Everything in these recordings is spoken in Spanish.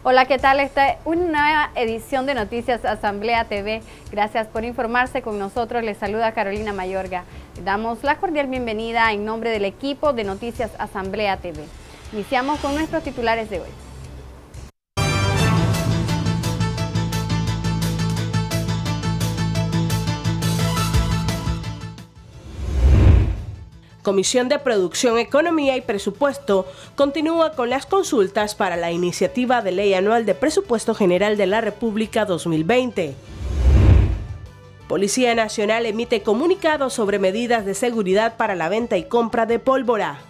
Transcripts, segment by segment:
Hola, ¿qué tal? Esta es una nueva edición de Noticias Asamblea TV. Gracias por informarse con nosotros. Les saluda Carolina Mayorga. Le damos la cordial bienvenida en nombre del equipo de Noticias Asamblea TV. Iniciamos con nuestros titulares de hoy. Comisión de Producción, Economía y Presupuesto continúa con las consultas para la iniciativa de ley anual de Presupuesto General de la República 2020. Policía Nacional emite comunicados sobre medidas de seguridad para la venta y compra de pólvora.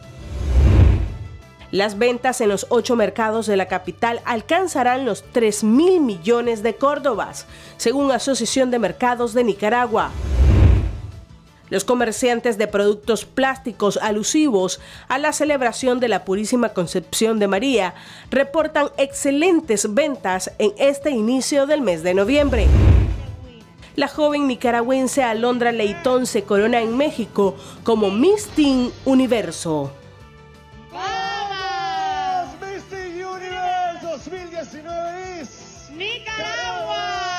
Las ventas en los 8 mercados de la capital alcanzarán los 3.000 millones de córdobas, según Asociación de Mercados de Nicaragua. Los comerciantes de productos plásticos alusivos a la celebración de la Purísima Concepción de María reportan excelentes ventas en este inicio del mes de noviembre. La joven nicaragüense Alondra Leitón se corona en México como Miss Teen Universo. ¡Vamos! Miss Teen Universe 2019 es Nicaragua.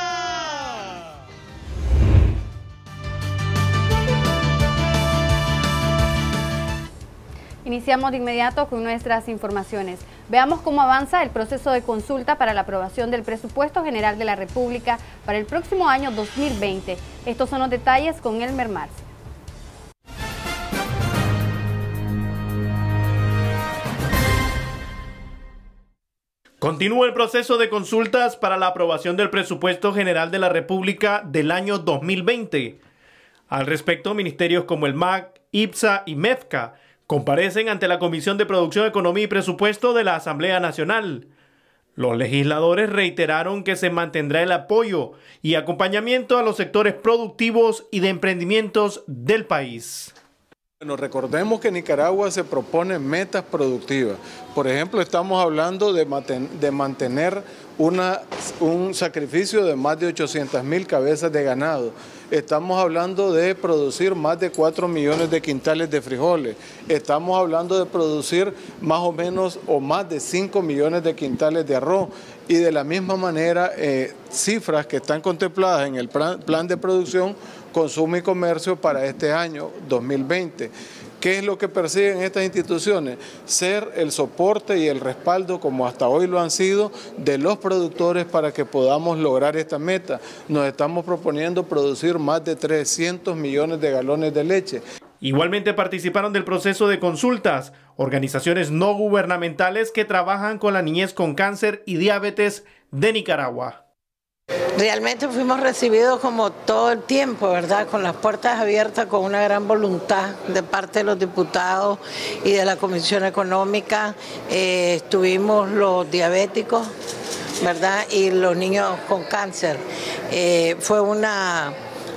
Iniciamos de inmediato con nuestras informaciones. Veamos cómo avanza el proceso de consulta para la aprobación del Presupuesto General de la República para el próximo año 2020. Estos son los detalles con Elmer Marce. Continúa el proceso de consultas para la aprobación del Presupuesto General de la República del año 2020. Al respecto, ministerios como el MAC, IPSA y MEFCA comparecen ante la Comisión de Producción, Economía y Presupuesto de la Asamblea Nacional. Los legisladores reiteraron que se mantendrá el apoyo y acompañamiento a los sectores productivos y de emprendimientos del país. Bueno, recordemos que Nicaragua se propone metas productivas. Por ejemplo, estamos hablando de mantener un sacrificio de más de 800.000 cabezas de ganado. Estamos hablando de producir más de 4 millones de quintales de frijoles. Estamos hablando de producir más o menos o más de 5 millones de quintales de arroz. Y de la misma manera, cifras que están contempladas en el plan de producción, consumo y comercio para este año 2020. ¿Qué es lo que persiguen estas instituciones? Ser el soporte y el respaldo, como hasta hoy lo han sido, de los productores para que podamos lograr esta meta. Nos estamos proponiendo producir más de 300 millones de galones de leche. Igualmente participaron del proceso de consultas organizaciones no gubernamentales que trabajan con la niñez con cáncer y diabetes de Nicaragua. Realmente fuimos recibidos como todo el tiempo, ¿verdad? Con las puertas abiertas, con una gran voluntad de parte de los diputados y de la Comisión Económica. Estuvimos los diabéticos, ¿verdad? Y los niños con cáncer. Fue una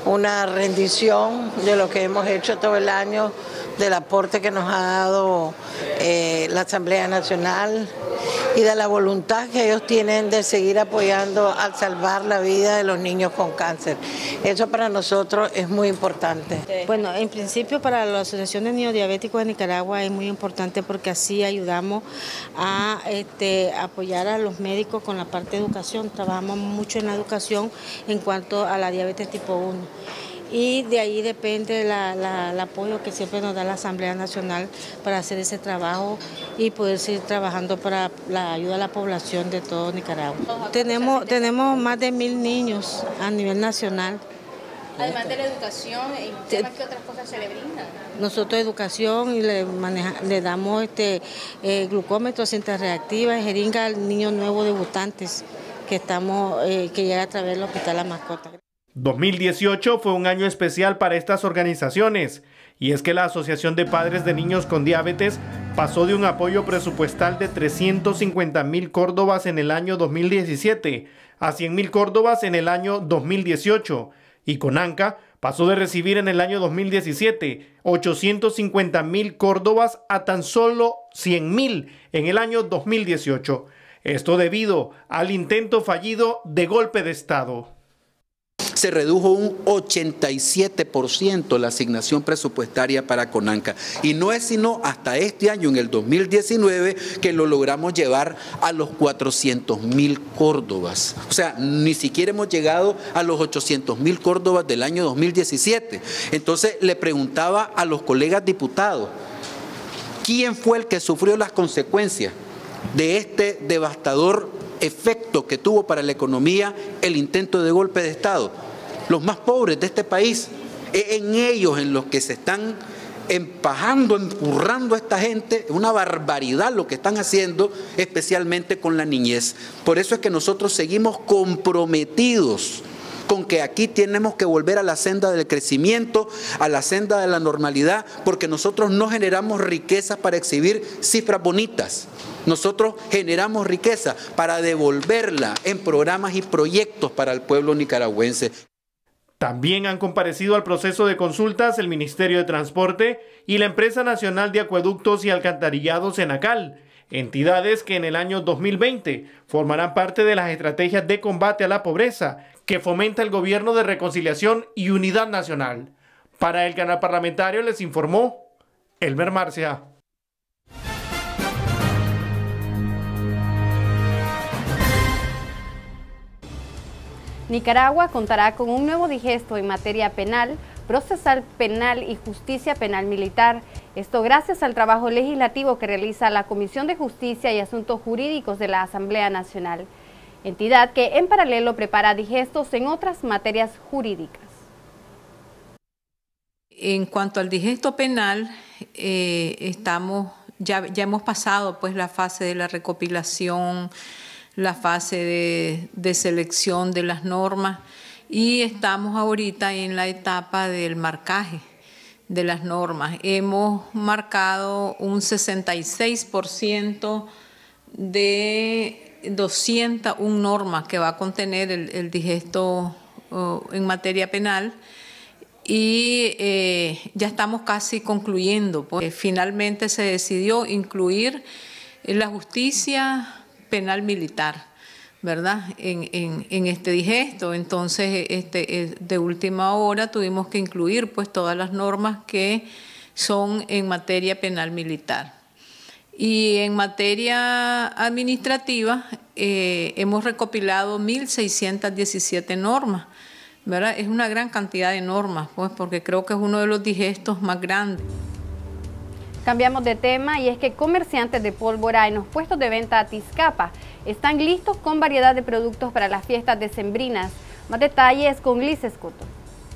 rendición de lo que hemos hecho todo el año, del aporte que nos ha dado la Asamblea Nacional y de la voluntad que ellos tienen de seguir apoyando al salvar la vida de los niños con cáncer. Eso para nosotros es muy importante. Bueno, en principio para la Asociación de Niños Diabéticos de Nicaragua es muy importante porque así ayudamos a apoyar a los médicos con la parte de educación. Trabajamos mucho en la educación en cuanto a la diabetes tipo 1. Y de ahí depende el apoyo que siempre nos da la Asamblea Nacional para hacer ese trabajo y poder seguir trabajando para la ayuda a la población de todo Nicaragua. Tenemos más de 1.000 niños a nivel nacional. Además de la educación, ¿qué otras cosas se le brindan? Nosotros educación y le damos glucómetro, cinta reactiva, jeringa al niño nuevo debutantes que llega a través del Hospital La Mascota. 2018 fue un año especial para estas organizaciones, y es que la Asociación de Padres de Niños con Diabetes pasó de un apoyo presupuestal de 350.000 córdobas en el año 2017 a 100.000 córdobas en el año 2018, y CONANCA pasó de recibir en el año 2017 850.000 córdobas a tan solo 100.000 en el año 2018. Esto debido al intento fallido de golpe de Estado. se redujo un 87% la asignación presupuestaria para Conanca. Y no es sino hasta este año, en el 2019, que lo logramos llevar a los 400.000 córdobas. O sea, ni siquiera hemos llegado a los 800.000 córdobas del año 2017. Entonces le preguntaba a los colegas diputados, ¿quién fue el que sufrió las consecuencias de este devastador efecto que tuvo para la economía el intento de golpe de Estado? Los más pobres de este país. En ellos en los que se están empajando, empurrando a esta gente, una barbaridad lo que están haciendo, especialmente con la niñez. Por eso es que nosotros seguimos comprometidos con que aquí tenemos que volver a la senda del crecimiento, a la senda de la normalidad, porque nosotros no generamos riqueza para exhibir cifras bonitas. Nosotros generamos riqueza para devolverla en programas y proyectos para el pueblo nicaragüense. También han comparecido al proceso de consultas el Ministerio de Transporte y la Empresa Nacional de Acueductos y Alcantarillados Enacal, entidades que en el año 2020 formarán parte de las estrategias de combate a la pobreza que fomenta el Gobierno de Reconciliación y Unidad Nacional. Para el canal parlamentario les informó Elmer Marcia. Nicaragua contará con un nuevo digesto en materia penal, procesal penal y justicia penal militar. Esto gracias al trabajo legislativo que realiza la Comisión de Justicia y Asuntos Jurídicos de la Asamblea Nacional, entidad que en paralelo prepara digestos en otras materias jurídicas. En cuanto al digesto penal, ya hemos pasado pues la fase de la recopilación, la fase de selección de las normas y estamos ahorita en la etapa del marcaje de las normas. Hemos marcado un 66% de 201 normas que va a contener el digesto en materia penal y ya estamos casi concluyendo. Pues, finalmente se decidió incluir la justicia penal militar, ¿verdad?, en este digesto. Entonces, de última hora tuvimos que incluir pues todas las normas que son en materia penal militar. Y en materia administrativa hemos recopilado 1.617 normas, ¿verdad? Es una gran cantidad de normas, pues, porque creo que es uno de los digestos más grandes. Cambiamos de tema y es que comerciantes de pólvora en los puestos de venta a Tizcapa están listos con variedad de productos para las fiestas decembrinas. Más detalles con Liz Escoto.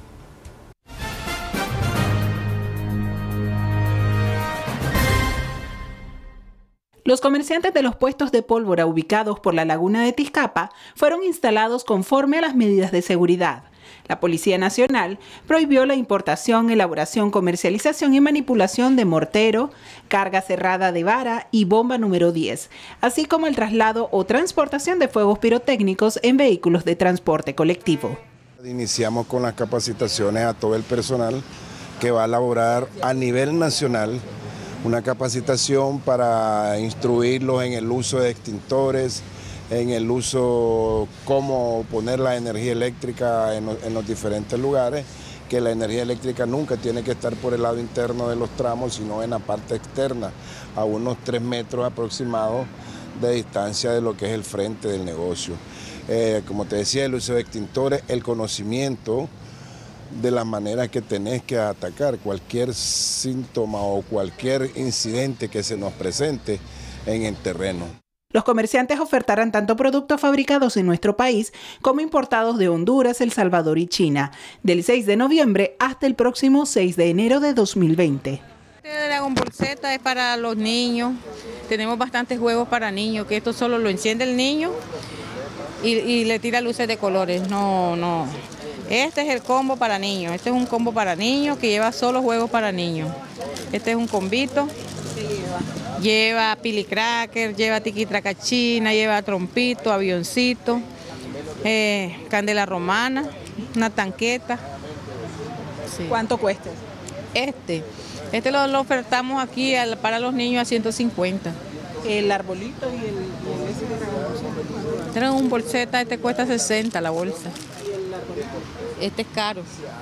Los comerciantes de los puestos de pólvora ubicados por la laguna de Tizcapa fueron instalados conforme a las medidas de seguridad. La Policía Nacional prohibió la importación, elaboración, comercialización y manipulación de mortero, carga cerrada de vara y bomba número 10, así como el traslado o transportación de fuegos pirotécnicos en vehículos de transporte colectivo. Iniciamos con las capacitaciones a todo el personal que va a elaborar a nivel nacional una capacitación para instruirlos en el uso de extintores, en el uso, cómo poner la energía eléctrica en los diferentes lugares, que la energía eléctrica nunca tiene que estar por el lado interno de los tramos, sino en la parte externa, a unos 3 metros aproximados de distancia de lo que es el frente del negocio. Como te decía, el uso de extintores, el conocimiento de las maneras que tenés que atacar cualquier síntoma o cualquier incidente que se nos presente en el terreno. Los comerciantes ofertarán tanto productos fabricados en nuestro país como importados de Honduras, El Salvador y China, del 6 de noviembre hasta el próximo 6 de enero de 2020. Este Dragon Ball Z es para los niños, tenemos bastantes juegos para niños, que esto solo lo enciende el niño y le tira luces de colores, no. Este es el combo para niños, este es un combo para niños que lleva solo juegos para niños. Este es un combito. Lleva pili cracker, lleva tiquitracachina, lleva trompito, avioncito, candela romana, una tanqueta. Sí. ¿Cuánto cuesta? Este lo ofertamos aquí para los niños a 150. ¿El arbolito y el ese de Dragon Ball Z, este cuesta 60 la bolsa. ¿Y el arbolito? este es caro.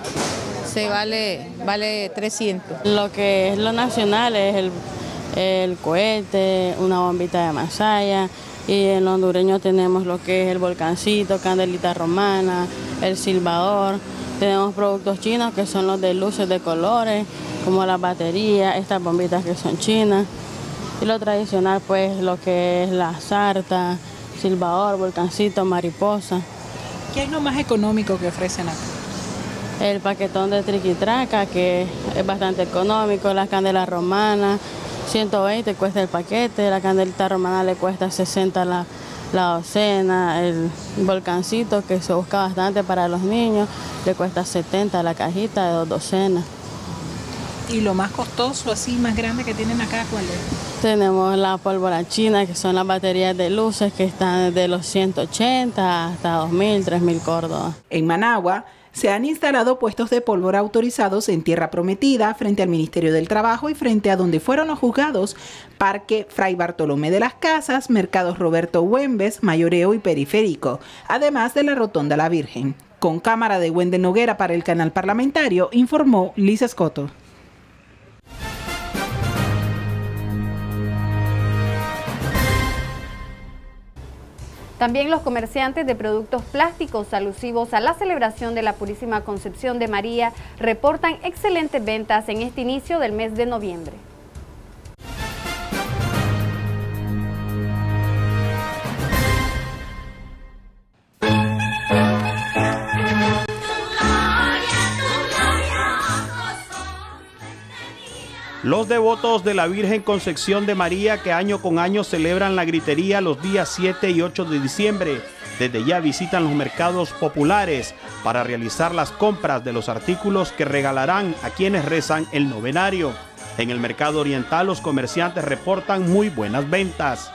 Vale 300. Lo que es lo nacional es el cohete, una bombita de masaya, y en lo hondureño tenemos lo que es el volcancito, candelita romana, el silbador. Tenemos productos chinos que son los de luces de colores, como las baterías, estas bombitas que son chinas. Y lo tradicional pues lo que es la sarta, silbador, volcancito, mariposa. ¿Qué es lo más económico que ofrecen acá? El paquetón de triquitraca, que es bastante económico, las candelas romanas, 120 cuesta el paquete, la candelita romana le cuesta 60 la docena, el volcancito que se busca bastante para los niños, le cuesta 70 la cajita de 2 docenas. ¿Y lo más costoso, así, más grande que tienen acá, cuál es? Tenemos la pólvora china, que son las baterías de luces que están de los 180 hasta 2.000, 3.000 córdobas. En Managua se han instalado puestos de pólvora autorizados en Tierra Prometida, frente al Ministerio del Trabajo y frente a donde fueron los juzgados Parque Fray Bartolomé de las Casas, Mercados Roberto Güembes, Mayoreo y Periférico, además de la Rotonda La Virgen. Con cámara de Wendel Noguera para el canal parlamentario, informó Liz Escoto. También los comerciantes de productos plásticos alusivos a la celebración de la Purísima Concepción de María reportan excelentes ventas en este inicio del mes de noviembre. Los devotos de la Virgen Concepción de María, que año con año celebran la gritería los días 7 y 8 de diciembre, desde ya visitan los mercados populares para realizar las compras de los artículos que regalarán a quienes rezan el novenario. En el mercado oriental los comerciantes reportan muy buenas ventas.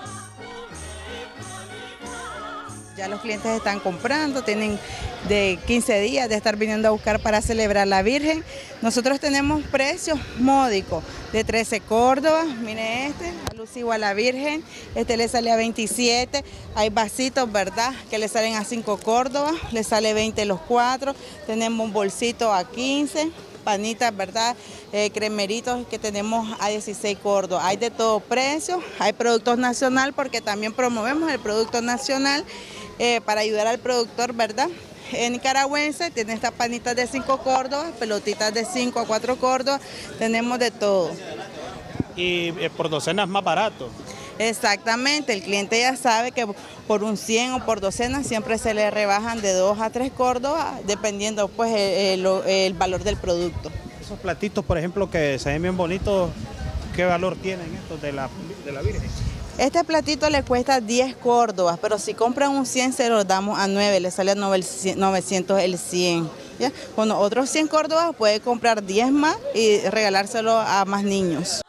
Ya los clientes están comprando, tienen de 15 días de estar viniendo a buscar para celebrar la Virgen. Nosotros tenemos precios módicos de 13 córdobas, mire este, alusivo a la Virgen, este le sale a 27, hay vasitos, ¿verdad?, que le salen a 5 córdobas, le sale 20 los 4, tenemos un bolsito a 15, panitas, ¿verdad?, cremeritos que tenemos a 16 córdobas, hay de todo precio, hay productos nacional porque también promovemos el producto nacional para ayudar al productor, ¿verdad?, nicaragüense. Tiene estas panitas de 5 córdobas, pelotitas de 5 a 4 córdobas, tenemos de todo. Y por docenas más barato. Exactamente, el cliente ya sabe que por un 100 o por docenas siempre se le rebajan de 2 a 3 córdobas, dependiendo pues el valor del producto. Esos platitos, por ejemplo, que se ven bien bonitos, ¿qué valor tienen estos de la Virgen? Este platito le cuesta 10 córdobas, pero si compran un 100 se los damos a 9, le sale a 900 el 100. ¿Ya? Con otros 100 córdobas puede comprar 10 más y regalárselo a más niños.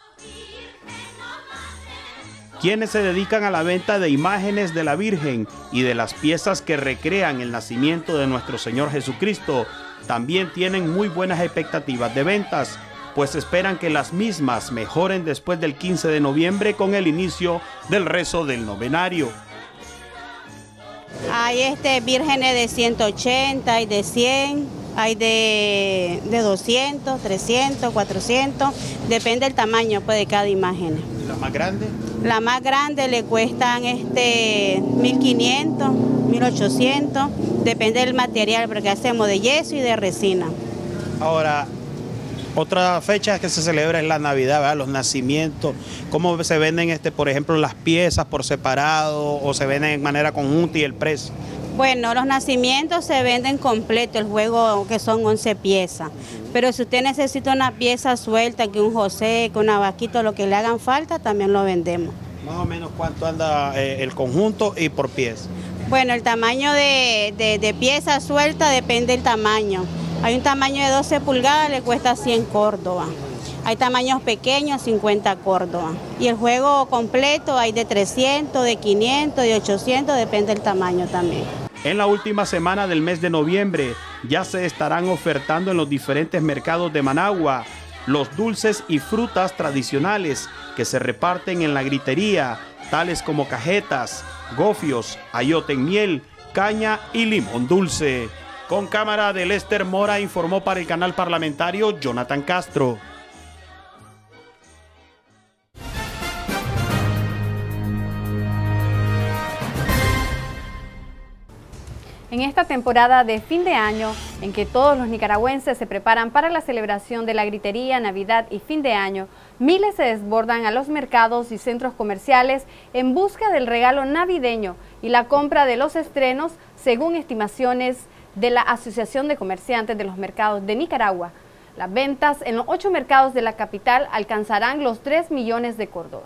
Quienes se dedican a la venta de imágenes de la Virgen y de las piezas que recrean el nacimiento de nuestro Señor Jesucristo, también tienen muy buenas expectativas de ventas, pues esperan que las mismas mejoren después del 15 de noviembre con el inicio del rezo del novenario. Hay vírgenes de 180 y de 100, hay de 200, 300, 400, depende del tamaño pues, de cada imagen. ¿La más grande? La más grande le cuestan 1.500, 1.800, depende del material porque hacemos de yeso y de resina. Ahora, otra fecha que se celebra es la Navidad, ¿verdad? Los nacimientos. ¿Cómo se venden, por ejemplo, las piezas por separado o se venden en manera conjunta y el precio? Bueno, los nacimientos se venden completo, el juego que son 11 piezas. Pero si usted necesita una pieza suelta, que un José, que una vaquita, lo que le hagan falta, también lo vendemos. Más o menos cuánto anda el conjunto y por pieza. Bueno, el tamaño de pieza suelta depende del tamaño. Hay un tamaño de 12 pulgadas, le cuesta 100 córdobas. Hay tamaños pequeños, 50 córdobas. Y el juego completo hay de 300, de 500, de 800, depende del tamaño también. En la última semana del mes de noviembre ya se estarán ofertando en los diferentes mercados de Managua los dulces y frutas tradicionales que se reparten en la gritería, tales como cajetas, gofios, ayote en miel, caña y limón dulce. Con cámara de Lester Mora, informó para el canal parlamentario Jonathan Castro. En esta temporada de fin de año, en que todos los nicaragüenses se preparan para la celebración de la gritería, Navidad y fin de año, miles se desbordan a los mercados y centros comerciales en busca del regalo navideño y la compra de los estrenos, según estimaciones de la Asociación de Comerciantes de los Mercados de Nicaragua. Las ventas en los 8 mercados de la capital alcanzarán los 3 millones de córdobas.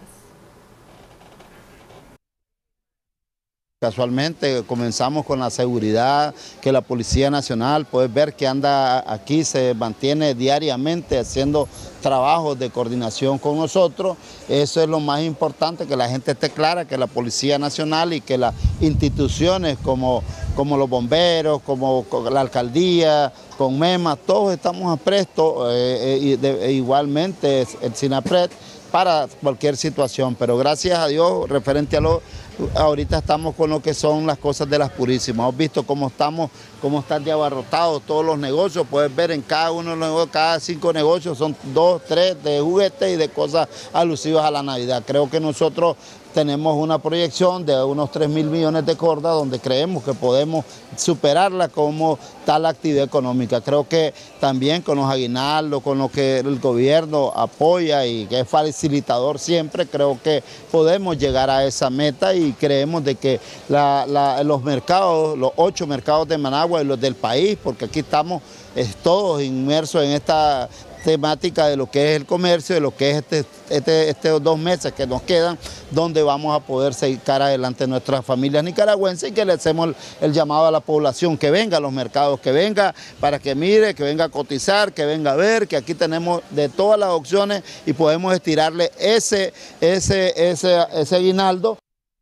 Casualmente comenzamos con la seguridad, que la Policía Nacional, puedes ver que anda aquí, se mantiene diariamente haciendo trabajos de coordinación con nosotros. Eso es lo más importante, que la gente esté clara, que la Policía Nacional y que las instituciones como los bomberos, como la alcaldía, con MEMA, todos estamos a presto, igualmente el SINAPRED, para cualquier situación, pero gracias a Dios, referente a ahorita estamos con lo que son las cosas de las purísimas. Hemos visto cómo están de abarrotados todos los negocios. Puedes ver en cada uno de los negocios, cada 5 negocios son 2, 3 de juguetes y de cosas alusivas a la Navidad. Creo que nosotros tenemos una proyección de unos 3.000 millones de córdobas donde creemos que podemos superarla como tal actividad económica. Creo que también con los aguinaldos, con lo que el gobierno apoya y que es facilitador siempre, creo que podemos llegar a esa meta y creemos de que los mercados, los 8 mercados de Managua y los del país, porque aquí estamos todos inmersos en esta temática de lo que es el comercio, de lo que es estos 2 meses que nos quedan, donde vamos a poder sacar adelante nuestras familias nicaragüenses y que le hacemos el llamado a la población que venga a los mercados, que venga para que mire, que venga a cotizar, que venga a ver, que aquí tenemos de todas las opciones y podemos estirarle ese aguinaldo.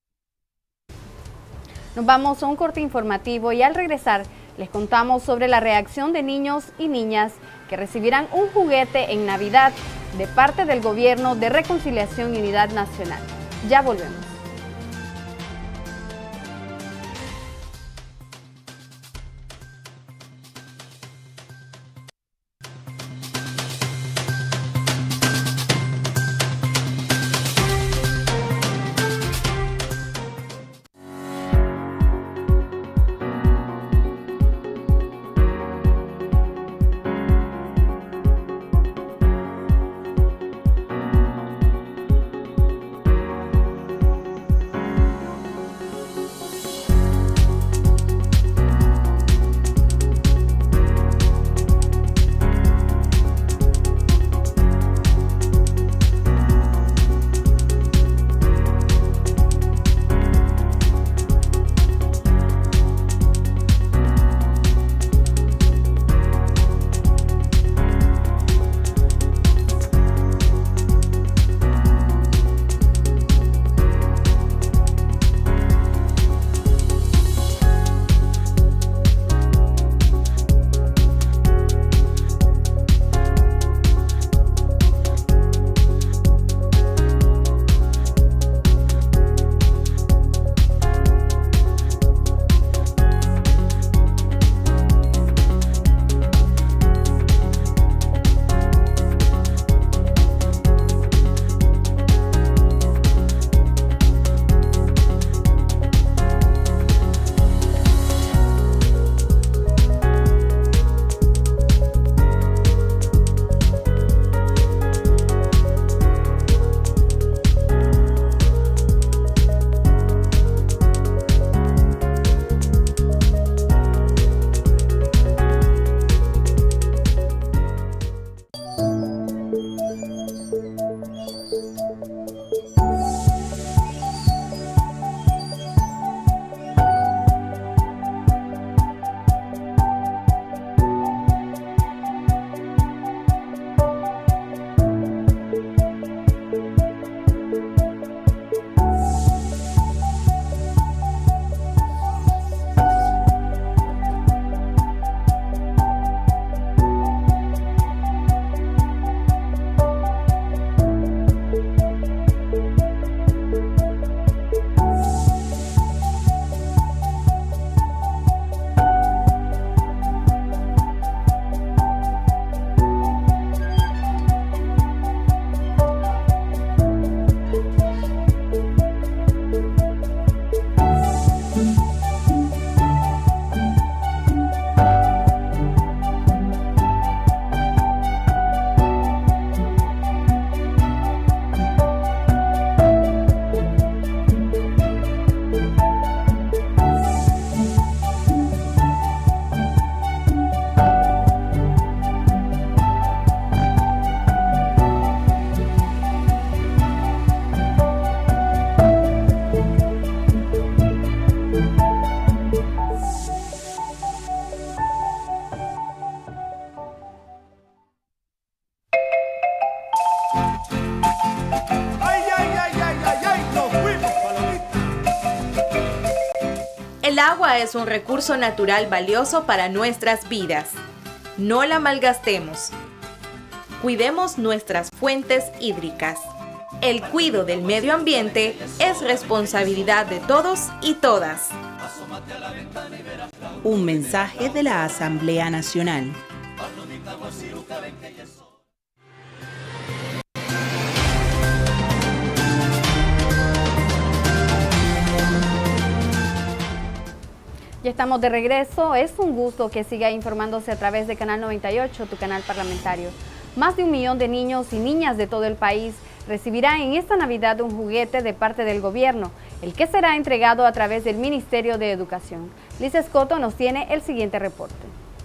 Nos vamos a un corte informativo y al regresar les contamos sobre la reacción de niños y niñas que recibirán un juguete en Navidad de parte del Gobierno de Reconciliación y Unidad Nacional. Ya volvemos. El agua es un recurso natural valioso para nuestras vidas. No la malgastemos. Cuidemos nuestras fuentes hídricas. El cuidado del medio ambiente es responsabilidad de todos y todas. Un mensaje de la Asamblea Nacional. Ya estamos de regreso. Es un gusto que siga informándose a través de Canal 98, tu canal parlamentario. Más de 1 millón de niños y niñas de todo el país recibirán en esta Navidad un juguete de parte del gobierno, el que será entregado a través del Ministerio de Educación. Liz Escoto nos tiene el siguiente reporte.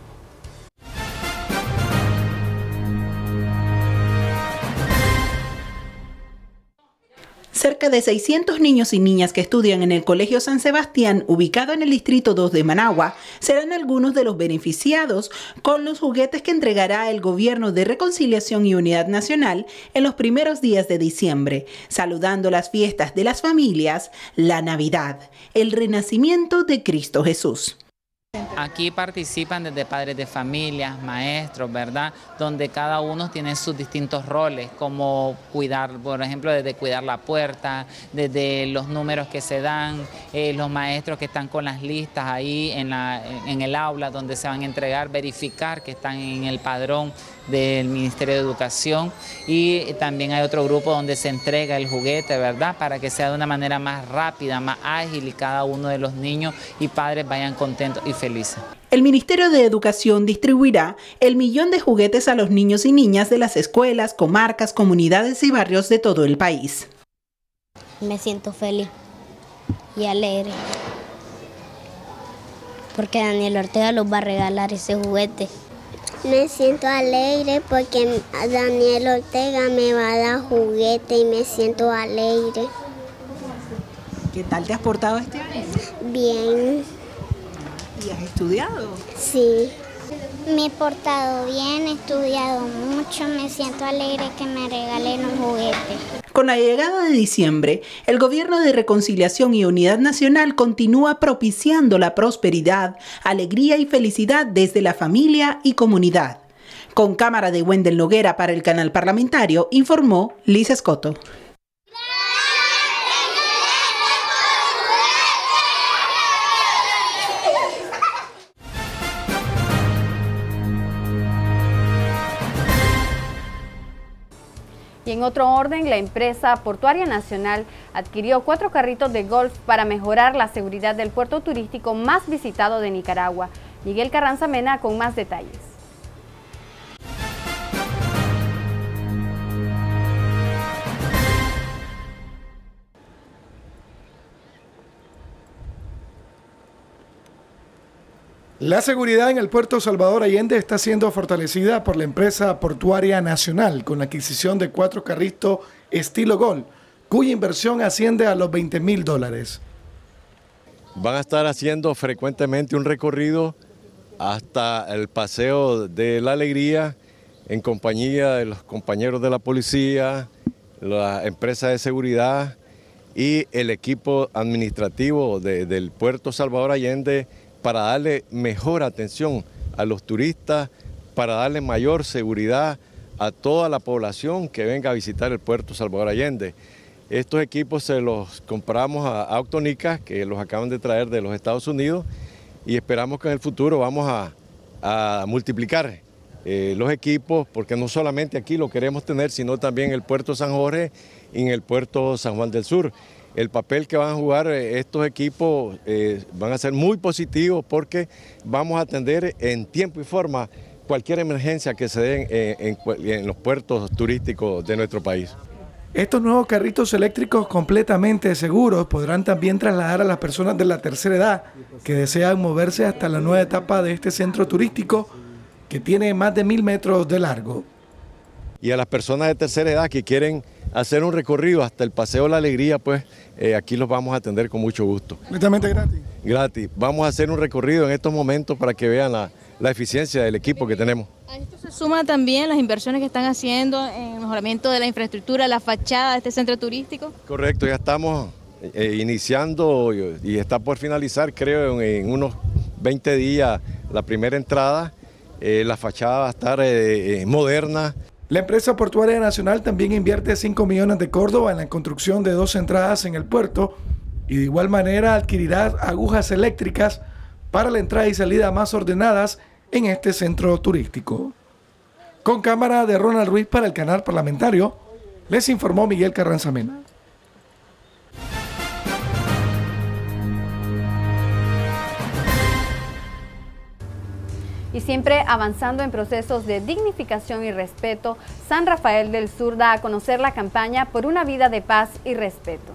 Cerca de 600 niños y niñas que estudian en el Colegio San Sebastián, ubicado en el Distrito 2 de Managua, serán algunos de los beneficiados con los juguetes que entregará el Gobierno de Reconciliación y Unidad Nacional en los primeros días de diciembre, saludando las fiestas de las familias, la Navidad, el renacimiento de Cristo Jesús. Aquí participan desde padres de familia, maestros, ¿verdad? Donde cada uno tiene sus distintos roles, como cuidar, por ejemplo, desde cuidar la puerta, desde los números que se dan, los maestros que están con las listas ahí en el aula donde se van a entregar, verificar que están en el padrón del Ministerio de Educación, y también hay otro grupo donde se entrega el juguete, ¿verdad? Para que sea de una manera más rápida, más ágil, y cada uno de los niños y padres vayan contentos y felices. El Ministerio de Educación distribuirá 1 millón de juguetes a los niños y niñas de las escuelas, comarcas, comunidades y barrios de todo el país. Me siento feliz y alegre porque Daniel Ortega los va a regalar ese juguete. Me siento alegre porque Daniel Ortega me va a dar juguete y me siento alegre. ¿Qué tal te has portado este año? Bien. ¿Y has estudiado? Sí. Me he portado bien, he estudiado mucho, me siento alegre que me regalen un juguete. Con la llegada de diciembre, el Gobierno de Reconciliación y Unidad Nacional continúa propiciando la prosperidad, alegría y felicidad desde la familia y comunidad. Con cámara de Wendel Noguera para el canal parlamentario, informó Liz Escoto. Y en otro orden, la empresa Portuaria Nacional adquirió 4 carritos de golf para mejorar la seguridad del puerto turístico más visitado de Nicaragua. Miguel Carranza Mena con más detalles. La seguridad en el puerto Salvador Allende está siendo fortalecida por la empresa Portuaria Nacional con la adquisición de 4 carritos estilo Gol, cuya inversión asciende a los $20.000. Van a estar haciendo frecuentemente un recorrido hasta el Paseo de la Alegría en compañía de los compañeros de la policía, la empresa de seguridad y el equipo administrativo del puerto Salvador Allende, para darle mejor atención a los turistas, para darle mayor seguridad a toda la población que venga a visitar el puerto Salvador Allende. Estos equipos se los compramos a Autónica, que los acaban de traer de los Estados Unidos, y esperamos que en el futuro vamos a multiplicar los equipos, porque no solamente aquí lo queremos tener, sino también en el puerto San Jorge y en el puerto San Juan del Sur. El papel que van a jugar estos equipos van a ser muy positivos, porque vamos a atender en tiempo y forma cualquier emergencia que se dé en los puertos turísticos de nuestro país. Estos nuevos carritos eléctricos completamente seguros podrán también trasladar a las personas de la tercera edad que desean moverse hasta la nueva etapa de este centro turístico, que tiene más de 1000 metros de largo. Y a las personas de tercera edad que quieren hacer un recorrido hasta el Paseo de la Alegría, pues aquí los vamos a atender con mucho gusto. ¿Completamente gratis? Gratis. Vamos a hacer un recorrido en estos momentos para que vean la eficiencia del equipo que tenemos. A esto se suman también las inversiones que están haciendo en el mejoramiento de la infraestructura, la fachada de este centro turístico. Correcto, ya estamos iniciando y está por finalizar, creo, en unos 20 días la primera entrada. La fachada va a estar moderna. La empresa portuaria nacional también invierte 5 millones de córdobas en la construcción de 2 entradas en el puerto y de igual manera adquirirá agujas eléctricas para la entrada y salida más ordenadas en este centro turístico. Con cámara de Ronald Ruiz para el canal parlamentario, les informó Miguel Carranza Mena. Y siempre avanzando en procesos de dignificación y respeto, San Rafael del Sur da a conocer la campaña por una vida de paz y respeto.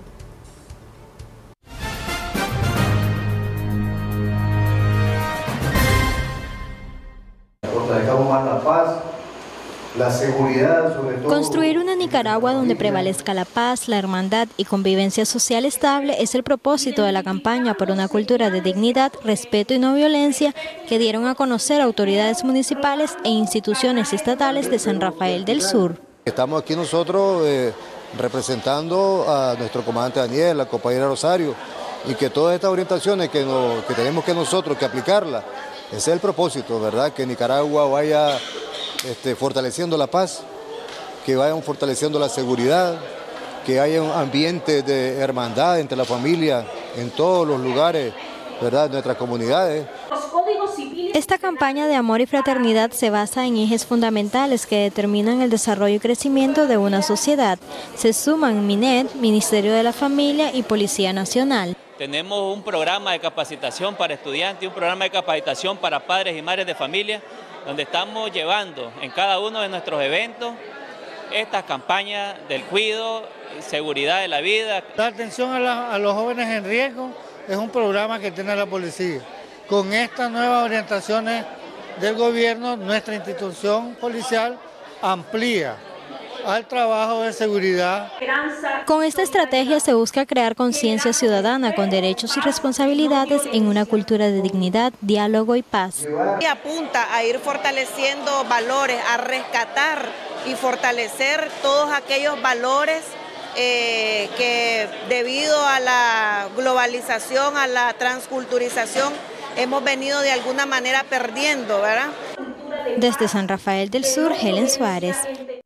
Fortalezcamos más la paz, la seguridad, sobre todo. Construir una Nicaragua donde prevalezca la paz, la hermandad y convivencia social estable es el propósito de la campaña por una cultura de dignidad, respeto y no violencia que dieron a conocer autoridades municipales e instituciones estatales de San Rafael del Sur. Estamos aquí nosotros representando a nuestro comandante Daniel, la compañera Rosario, y que todas estas orientaciones que tenemos que nosotros que aplicarlas, ese es el propósito, ¿verdad? Que Nicaragua vaya fortaleciendo la paz, que vayan fortaleciendo la seguridad, que haya un ambiente de hermandad entre la familia en todos los lugares, ¿verdad?, de nuestras comunidades. Esta campaña de amor y fraternidad se basa en ejes fundamentales que determinan el desarrollo y crecimiento de una sociedad. Se suman MINET, Ministerio de la Familia y Policía Nacional. Tenemos un programa de capacitación para estudiantes y un programa de capacitación para padres y madres de familia, donde estamos llevando en cada uno de nuestros eventos estas campañas del cuidado, seguridad de la vida. La atención a los jóvenes en riesgo es un programa que tiene la policía. Con estas nuevas orientaciones del gobierno, nuestra institución policial amplía al trabajo de seguridad. Con esta estrategia se busca crear conciencia ciudadana con derechos y responsabilidades en una cultura de dignidad, diálogo y paz. Y apunta a ir fortaleciendo valores, a rescatar y fortalecer todos aquellos valores que debido a la globalización, a la transculturización, hemos venido de alguna manera perdiendo, ¿verdad? Desde San Rafael del Sur, Helen Suárez.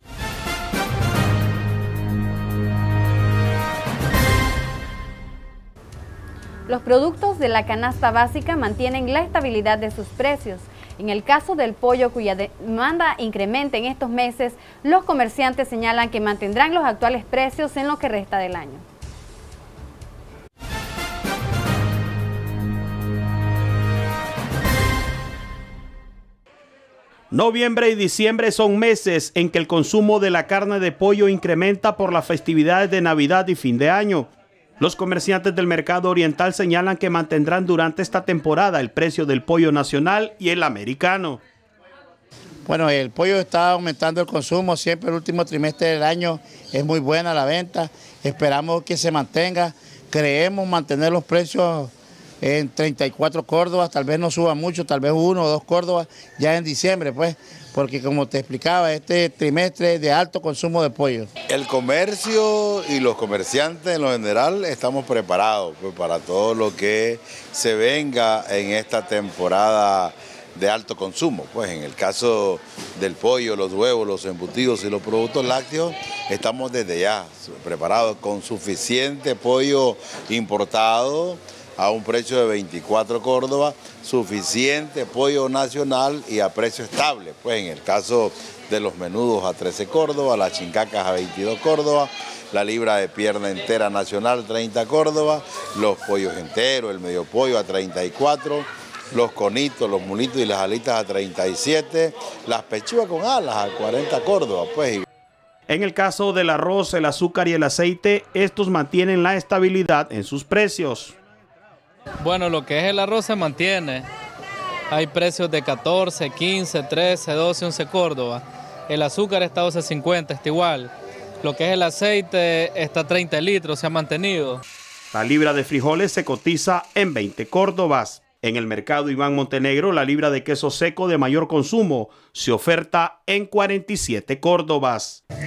Los productos de la canasta básica mantienen la estabilidad de sus precios. En el caso del pollo, cuya demanda incrementa en estos meses, los comerciantes señalan que mantendrán los actuales precios en lo que resta del año. Noviembre y diciembre son meses en que el consumo de la carne de pollo incrementa por las festividades de Navidad y fin de año. Los comerciantes del mercado oriental señalan que mantendrán durante esta temporada el precio del pollo nacional y el americano. Bueno, el pollo está aumentando el consumo, siempre el último trimestre del año es muy buena la venta, esperamos que se mantenga, creemos mantener los precios en 34 córdobas, tal vez no suba mucho, tal vez 1 o 2 córdobas ya en diciembre, pues, porque como te explicaba, este trimestre es de alto consumo de pollo. El comercio y los comerciantes en lo general estamos preparados pues, para todo lo que se venga en esta temporada de alto consumo. Pues en el caso del pollo, los huevos, los embutidos y los productos lácteos, estamos desde ya preparados con suficiente pollo importado a un precio de 24 córdobas, suficiente pollo nacional y a precio estable. Pues en el caso de los menudos a 13 córdobas, las chincacas a 22 córdobas, la libra de pierna entera nacional 30 córdobas, los pollos enteros, el medio pollo a 34, los conitos, los mulitos y las alitas a 37, las pechugas con alas a 40 córdobas. Pues. En el caso del arroz, el azúcar y el aceite, estos mantienen la estabilidad en sus precios. Bueno, lo que es el arroz se mantiene. Hay precios de 14, 15, 13, 12, 11 córdobas. El azúcar está a 12.50, está igual. Lo que es el aceite está a 30 litros, se ha mantenido. La libra de frijoles se cotiza en 20 córdobas. En el mercado Iván Montenegro, la libra de queso seco de mayor consumo se oferta en 47 córdobas.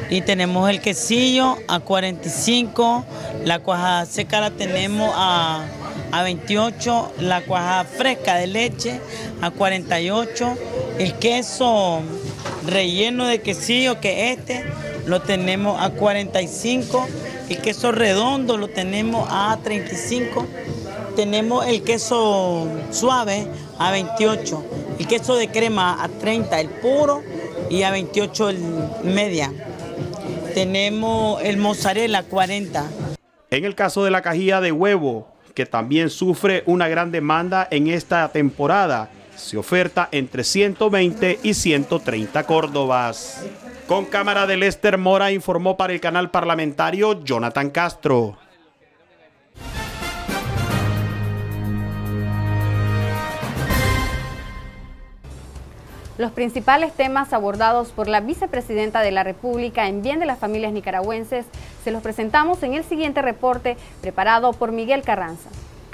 y tenemos el quesillo a 45, la cuajada seca la tenemos a 28, la cuajada fresca de leche a 48, el queso relleno de quesillo que lo tenemos a 45, el queso redondo lo tenemos a 35, tenemos el queso suave a 28, el queso de crema a 30 el puro y a 28 el media. Tenemos el mozzarella 40. En el caso de la cajilla de huevo, que también sufre una gran demanda en esta temporada, se oferta entre 120 y 130 córdobas. Con cámara de Lester Mora informó para el canal parlamentario Jonathan Castro. Los principales temas abordados por la vicepresidenta de la República en bien de las familias nicaragüenses se los presentamos en el siguiente reporte preparado por Miguel Carranza.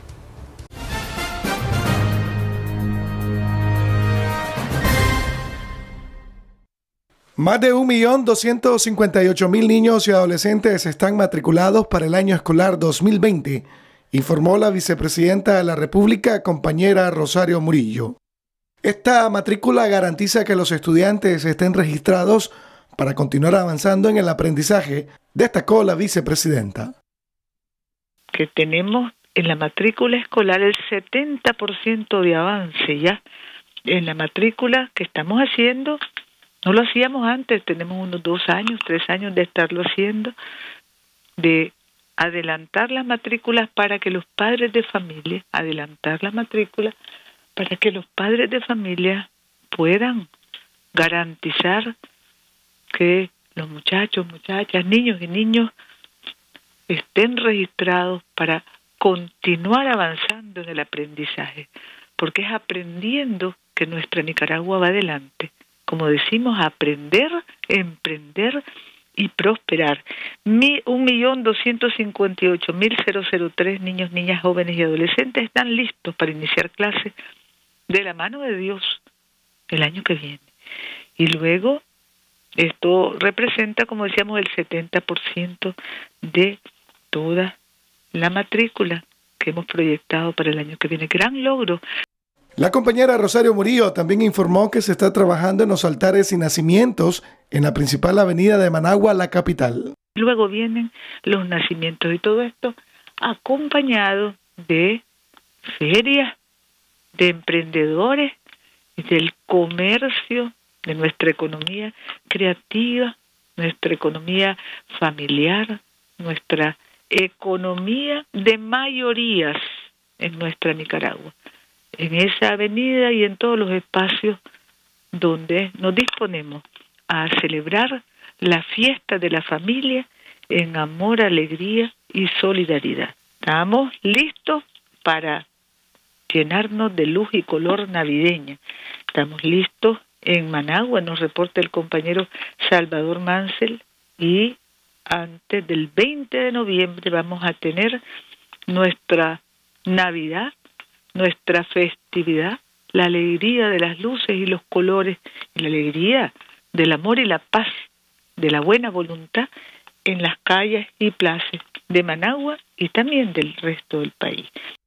Más de 1.258.000 niños y adolescentes están matriculados para el año escolar 2020, informó la vicepresidenta de la República, compañera Rosario Murillo. Esta matrícula garantiza que los estudiantes estén registrados para continuar avanzando en el aprendizaje, destacó la vicepresidenta. Que tenemos en la matrícula escolar el 70% de avance ya. En la matrícula que estamos haciendo, no lo hacíamos antes, tenemos unos 2 años, 3 años de estarlo haciendo, de adelantar las matrículas para que los padres de familia, para que los padres de familia puedan garantizar que los muchachos, muchachas, niños y niños estén registrados para continuar avanzando en el aprendizaje, porque es aprendiendo que nuestra Nicaragua va adelante. Como decimos, aprender, emprender y prosperar. 1.258.003 niños, niñas, jóvenes y adolescentes están listos para iniciar clases de la mano de Dios el año que viene. Y luego esto representa, como decíamos, el 70% de toda la matrícula que hemos proyectado para el año que viene. Gran logro. La compañera Rosario Murillo también informó que se está trabajando en los altares y nacimientos en la principal avenida de Managua, la capital. Luego vienen los nacimientos y todo esto acompañado de ferias, de emprendedores y del comercio, de nuestra economía creativa, nuestra economía familiar, nuestra economía de mayorías en nuestra Nicaragua. En esa avenida y en todos los espacios donde nos disponemos a celebrar la fiesta de la familia en amor, alegría y solidaridad. Estamos listos para llenarnos de luz y color navideña. Estamos listos en Managua, nos reporta el compañero Salvador Mansell, y antes del 20 de noviembre vamos a tener nuestra Navidad, nuestra festividad, la alegría de las luces y los colores, y la alegría del amor y la paz, de la buena voluntad en las calles y plazas de Managua y también del resto del país.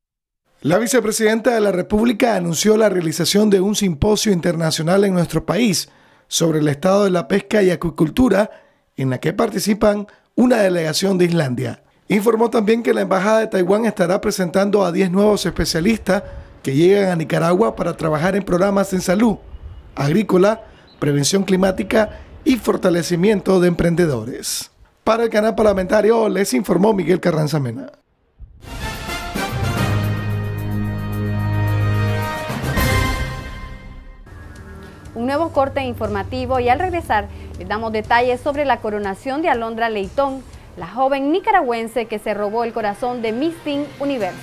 La vicepresidenta de la República anunció la realización de un simposio internacional en nuestro país sobre el estado de la pesca y acuicultura, en la que participan una delegación de Islandia. Informó también que la Embajada de Taiwán estará presentando a 10 nuevos especialistas que llegan a Nicaragua para trabajar en programas en salud, agrícola, prevención climática y fortalecimiento de emprendedores. Para el canal parlamentario les informó Miguel Carranza Mena. Un nuevo corte informativo y al regresar les damos detalles sobre la coronación de Alondra Leitón, la joven nicaragüense que se robó el corazón de Miss Teen Universo.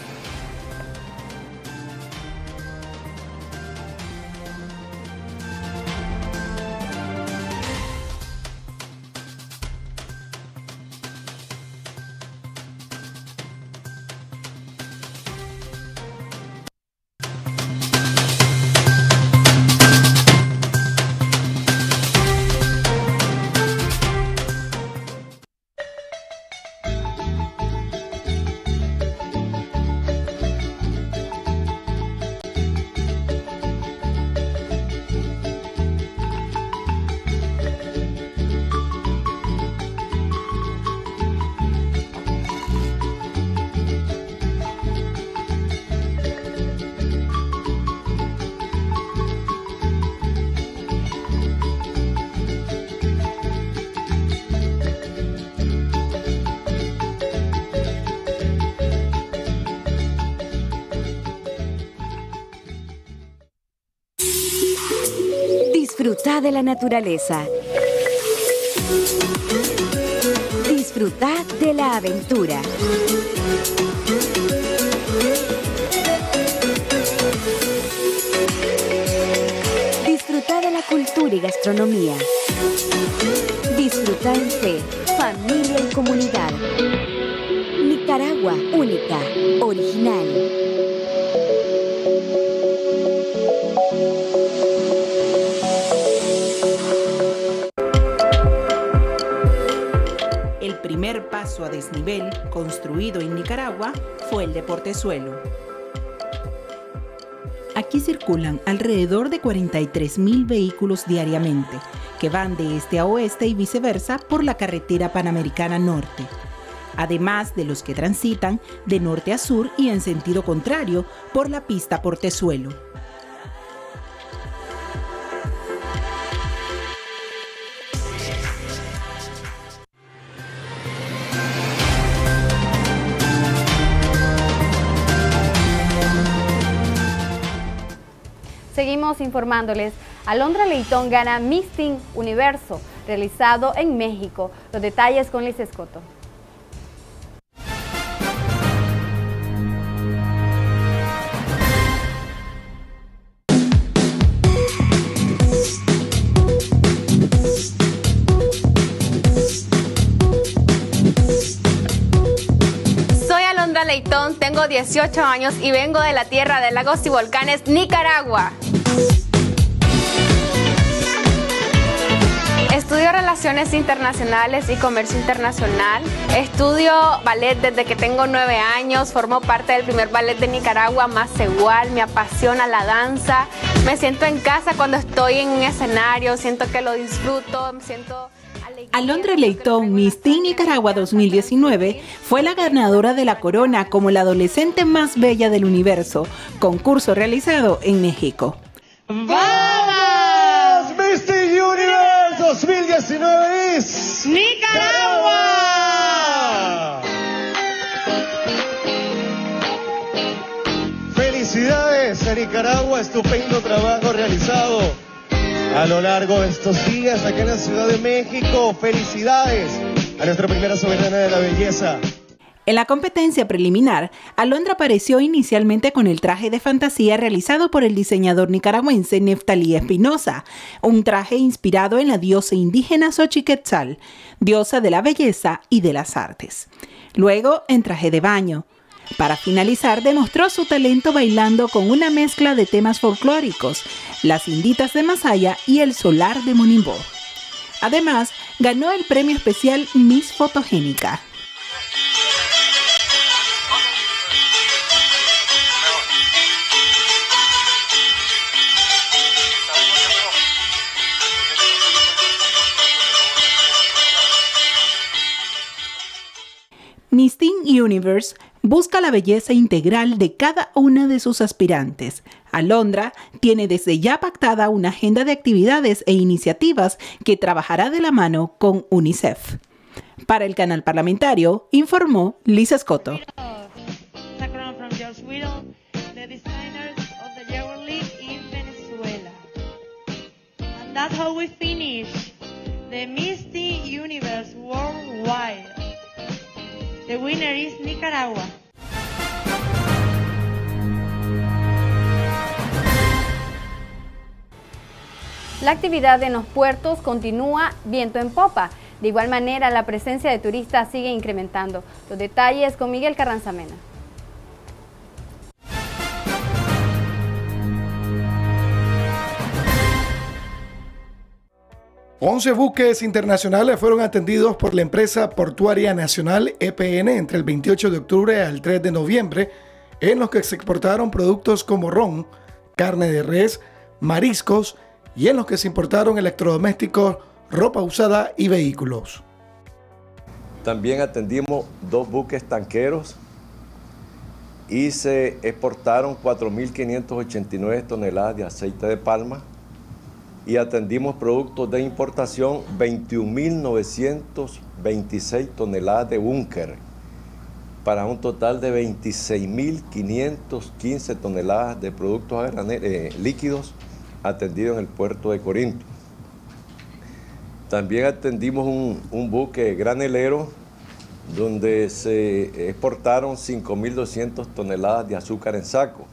Disfruta de la naturaleza. Disfruta de la aventura. Disfruta de la cultura y gastronomía. Disfruta en fe, familia y comunidad. Nicaragua, única, original. El primer paso a desnivel construido en Nicaragua fue el de Portezuelo. Aquí circulan alrededor de 43.000 vehículos diariamente, que van de este a oeste y viceversa por la carretera Panamericana Norte, además de los que transitan de norte a sur y en sentido contrario por la pista Portezuelo. Seguimos informándoles. Alondra Leitón gana Miss Teen Universo, realizado en México. Los detalles con Liz Escoto. Soy Alondra Leitón, tengo 18 años y vengo de la tierra de lagos y volcanes, Nicaragua. Estudio Relaciones Internacionales y Comercio Internacional. Estudio ballet desde que tengo 9 años. Formo parte del primer ballet de Nicaragua, Macehual. Me apasiona la danza. Me siento en casa cuando estoy en un escenario. Siento que lo disfruto. Me siento... Alondra Leitón, Miss Teen Nicaragua 2019, fue la ganadora de la corona como la adolescente más bella del universo, concurso realizado en México. ¡Vamos! Miss Teen Universe 2019 es ¡Nicaragua! Felicidades a Nicaragua, estupendo trabajo realizado a lo largo de estos días acá en la Ciudad de México. Felicidades a nuestra primera soberana de la belleza. En la competencia preliminar, Alondra apareció inicialmente con el traje de fantasía realizado por el diseñador nicaragüense Neftalí Espinosa, un traje inspirado en la diosa indígena Xochiquetzal, diosa de la belleza y de las artes. Luego, en traje de baño. Para finalizar, demostró su talento bailando con una mezcla de temas folclóricos, las inditas de Masaya y el solar de Monimbó. Además, ganó el premio especial Miss Fotogénica. Miss Teen Universe busca la belleza integral de cada una de sus aspirantes. Alondra tiene desde ya pactada una agenda de actividades e iniciativas que trabajará de la mano con UNICEF. Para el canal parlamentario, informó Liz Escoto. The winner is Nicaragua. La actividad en los puertos continúa viento en popa. De igual manera, la presencia de turistas sigue incrementando. Los detalles con Miguel Carranzamena. 11 buques internacionales fueron atendidos por la empresa portuaria nacional EPN entre el 28 de octubre al 3 de noviembre, en los que se exportaron productos como ron, carne de res, mariscos y en los que se importaron electrodomésticos, ropa usada y vehículos. También atendimos 2 buques tanqueros y se exportaron 4.589 toneladas de aceite de palma, y atendimos productos de importación 21.926 toneladas de búnker, para un total de 26.515 toneladas de productos líquidos atendidos en el puerto de Corinto. También atendimos un buque granelero donde se exportaron 5.200 toneladas de azúcar en saco.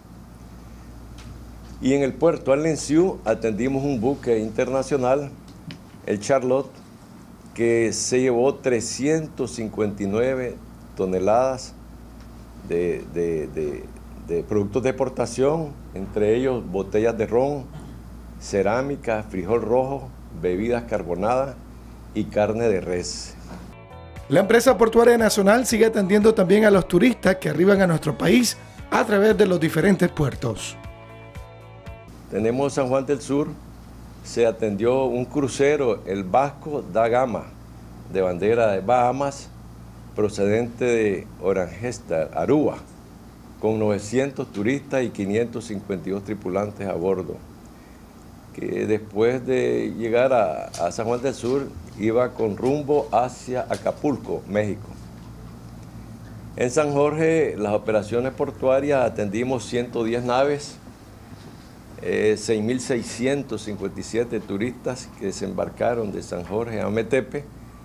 Y en el puerto Arlenciú atendimos un buque internacional, el Charlotte, que se llevó 359 toneladas de productos de exportación, entre ellos botellas de ron, cerámica, frijol rojo, bebidas carbonadas y carne de res. La empresa portuaria nacional sigue atendiendo también a los turistas que arriban a nuestro país a través de los diferentes puertos. Tenemos San Juan del Sur, se atendió un crucero, el Vasco da Gama, de bandera de Bahamas, procedente de Oranjestad, Aruba, con 900 turistas y 552 tripulantes a bordo, que después de llegar a San Juan del Sur iba con rumbo hacia Acapulco, México. En San Jorge, las operaciones portuarias atendimos 110 naves, 6.657 turistas que desembarcaron de San Jorge a Metepe,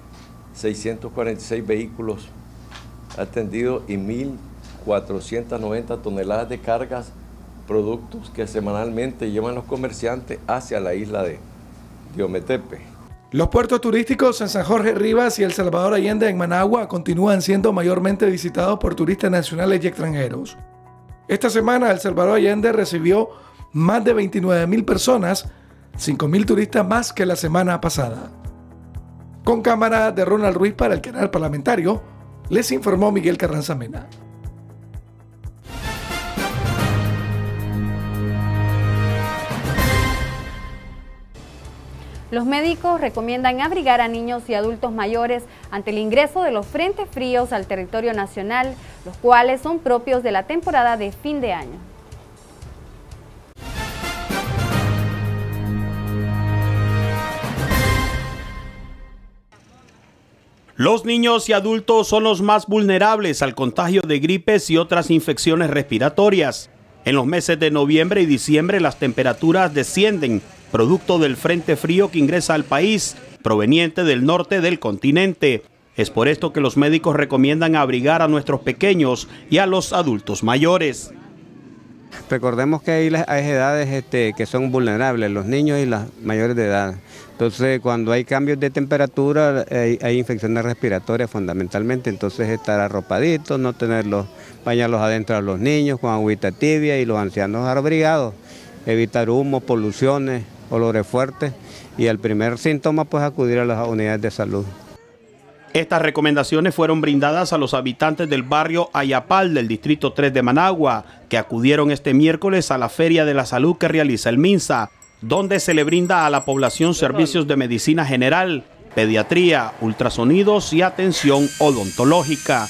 646 vehículos atendidos y 1.490 toneladas de cargas, productos que semanalmente llevan los comerciantes hacia la isla de Ometepe. Los puertos turísticos en San Jorge Rivas y El Salvador Allende en Managua continúan siendo mayormente visitados por turistas nacionales y extranjeros. Esta semana El Salvador Allende recibió más de 29.000 personas, 5.000 turistas más que la semana pasada. Con cámara de Ronald Ruiz para el canal parlamentario, les informó Miguel Carranza Mena. Los médicos recomiendan abrigar a niños y adultos mayores ante el ingreso de los frentes fríos al territorio nacional, los cuales son propios de la temporada de fin de año. Los niños y adultos son los más vulnerables al contagio de gripes y otras infecciones respiratorias. En los meses de noviembre y diciembre las temperaturas descienden, producto del frente frío que ingresa al país, proveniente del norte del continente. Es por esto que los médicos recomiendan abrigar a nuestros pequeños y a los adultos mayores. Recordemos que hay edades que son vulnerables, los niños y las mayores de edad. Entonces, cuando hay cambios de temperatura, hay infecciones respiratorias fundamentalmente. Entonces, estar arropaditos, no bañarlos adentro a los niños con agüita tibia y los ancianos abrigados. Evitar humos, poluciones, olores fuertes y el primer síntoma, pues acudir a las unidades de salud. Estas recomendaciones fueron brindadas a los habitantes del barrio Ayapal del Distrito 3 de Managua, que acudieron este miércoles a la Feria de la Salud que realiza el MINSA, donde se le brinda a la población servicios de medicina general, pediatría, ultrasonidos y atención odontológica.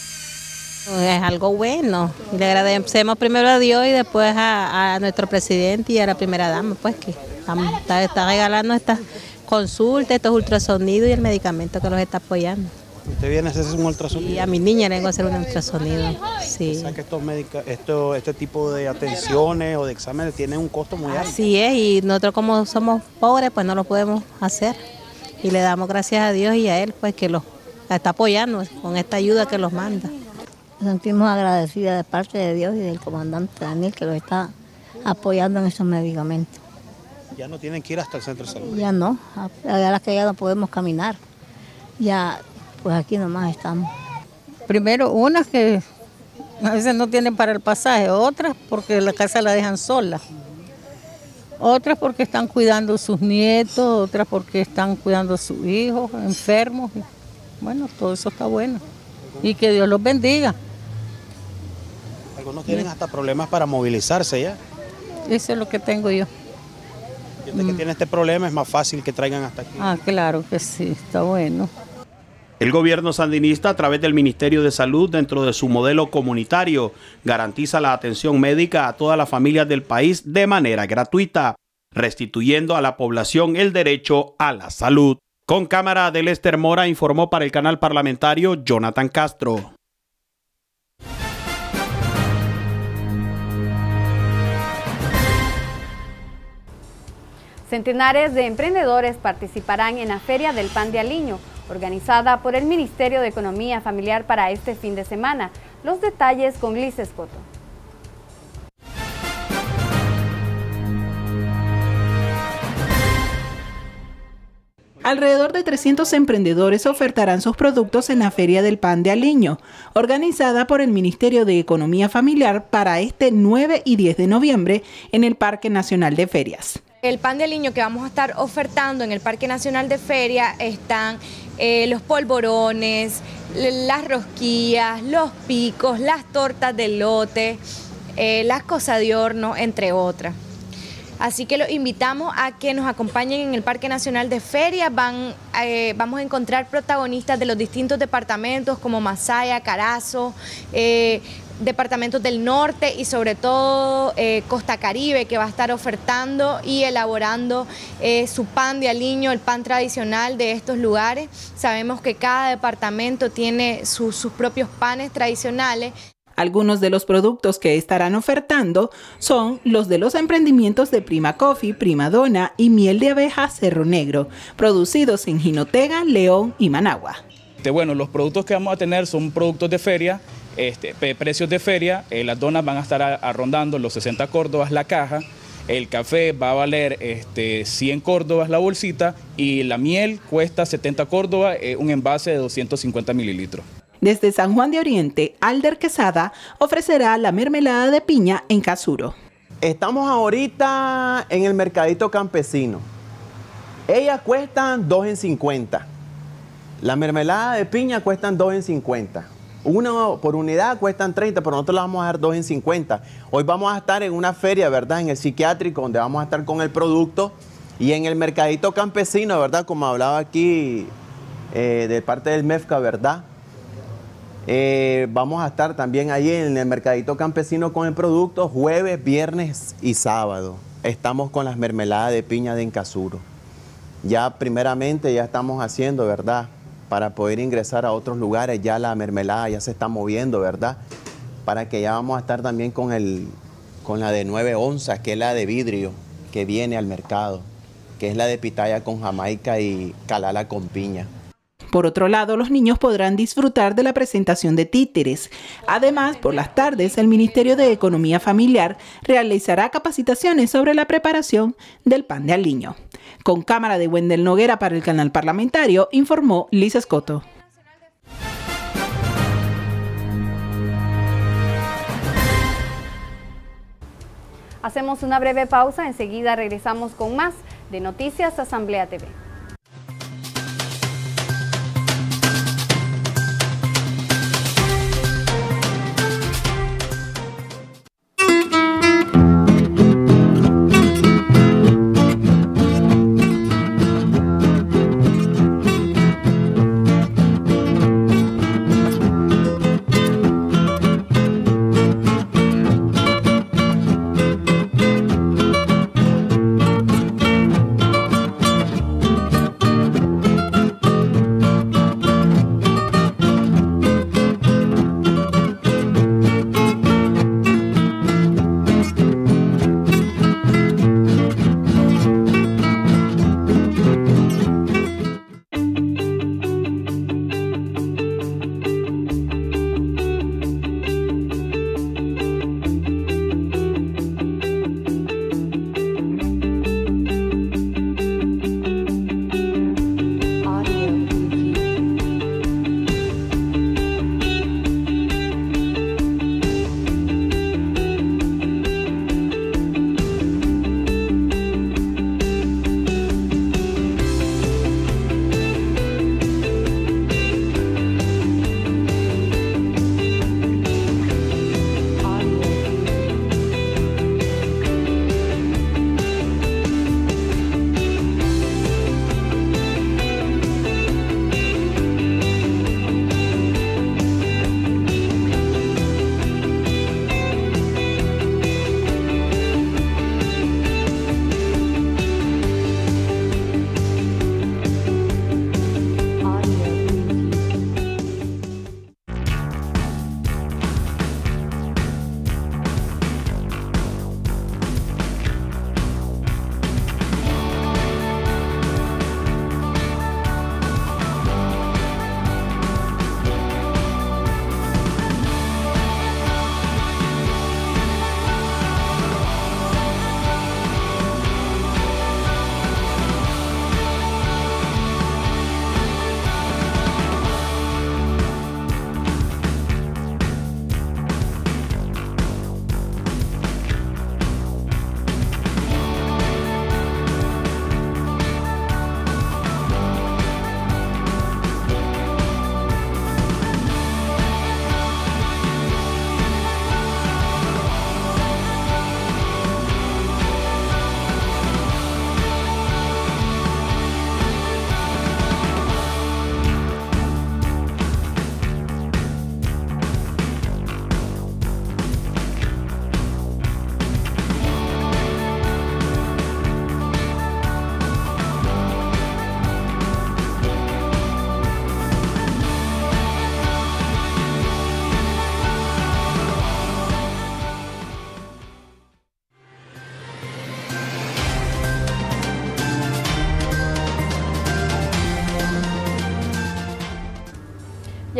Es algo bueno. Le agradecemos primero a Dios y después a nuestro presidente y a la primera dama, pues que está regalando estas consultas, estos ultrasonidos y el medicamento que los está apoyando. ¿Usted viene a hacerse un ultrasonido? Y a mi niña le vengo a hacer un ultrasonido, sí. O sea que este tipo de atenciones o de exámenes tienen un costo muy alto. Así es, y nosotros como somos pobres, pues no lo podemos hacer. Y le damos gracias a Dios y a él, pues que los está apoyando con esta ayuda que los manda. Nos sentimos agradecidas de parte de Dios y del comandante Daniel que los está apoyando en esos medicamentos. Ya no tienen que ir hasta el centro de salud. Ya no, ahora que ya no podemos caminar, ya pues aquí nomás estamos. Primero, unas que a veces no tienen para el pasaje, otras porque la casa la dejan sola, otras porque están cuidando a sus nietos, otras porque están cuidando a sus hijos enfermos. Bueno, todo eso está bueno y que Dios los bendiga. Algunos tienen hasta problemas para movilizarse ya. Eso es lo que tengo yo. Desde que tiene este problema es más fácil que traigan hasta aquí. Ah, claro que sí, está bueno. El gobierno sandinista, a través del Ministerio de Salud, dentro de su modelo comunitario, garantiza la atención médica a todas las familias del país de manera gratuita, restituyendo a la población el derecho a la salud. Con cámara de Lester Mora, informó para el canal parlamentario Jonathan Castro. Centenares de emprendedores participarán en la Feria del Pan de Aliño, organizada por el Ministerio de Economía Familiar para este fin de semana. Los detalles con Liz Escoto. Alrededor de 300 emprendedores ofertarán sus productos en la Feria del Pan de Aliño, organizada por el Ministerio de Economía Familiar para este 9 y 10 de noviembre en el Parque Nacional de Ferias. El pan de aliño que vamos a estar ofertando en el Parque Nacional de Feria están los polvorones, las rosquillas, los picos, las tortas de elote, las cosas de horno, entre otras. Así que los invitamos a que nos acompañen en el Parque Nacional de Feria. Vamos a encontrar protagonistas de los distintos departamentos como Masaya, Carazo, departamentos del norte y sobre todo Costa Caribe, que va a estar ofertando y elaborando su pan de aliño, el pan tradicional de estos lugares. Sabemos que cada departamento tiene sus propios panes tradicionales. Algunos de los productos que estarán ofertando son los de los emprendimientos de Prima Coffee, Prima Donna y Miel de Abeja Cerro Negro, producidos en Jinotega, León y Managua. Bueno, los productos que vamos a tener son productos de feria, precios de feria. Las donas van a estar rondando los 60 córdobas la caja, el café va a valer 100 córdobas la bolsita y la miel cuesta 70 córdobas, un envase de 250 mililitros. Desde San Juan de Oriente, Alder Quesada ofrecerá la mermelada de piña en Casuro. Estamos ahorita en el mercadito campesino. Ellas cuestan 2 en 50. La mermelada de piña cuestan 2 en 50. Uno por unidad cuestan 30, pero nosotros la vamos a dar 2 en 50. Hoy vamos a estar en una feria, ¿verdad? En el psiquiátrico, donde vamos a estar con el producto. Y en el mercadito campesino, ¿verdad? Como hablaba aquí de parte del MEFCA, ¿verdad? Vamos a estar también allí en el mercadito campesino con el producto jueves, viernes y sábado. Estamos con las mermeladas de piña de Encasuro. Ya primeramente ya estamos haciendo, ¿verdad? Para poder ingresar a otros lugares, ya la mermelada ya se está moviendo, ¿verdad? Para que ya vamos a estar también con la de 9 onzas, que es la de vidrio, que viene al mercado, que es la de pitaya con jamaica y calala con piña. Por otro lado, los niños podrán disfrutar de la presentación de títeres. Además, por las tardes, el Ministerio de Economía Familiar realizará capacitaciones sobre la preparación del pan de aliño. Con cámara de Wendel Noguera para el canal parlamentario, informó Liz Escoto. Hacemos una breve pausa, enseguida regresamos con más de Noticias Asamblea TV.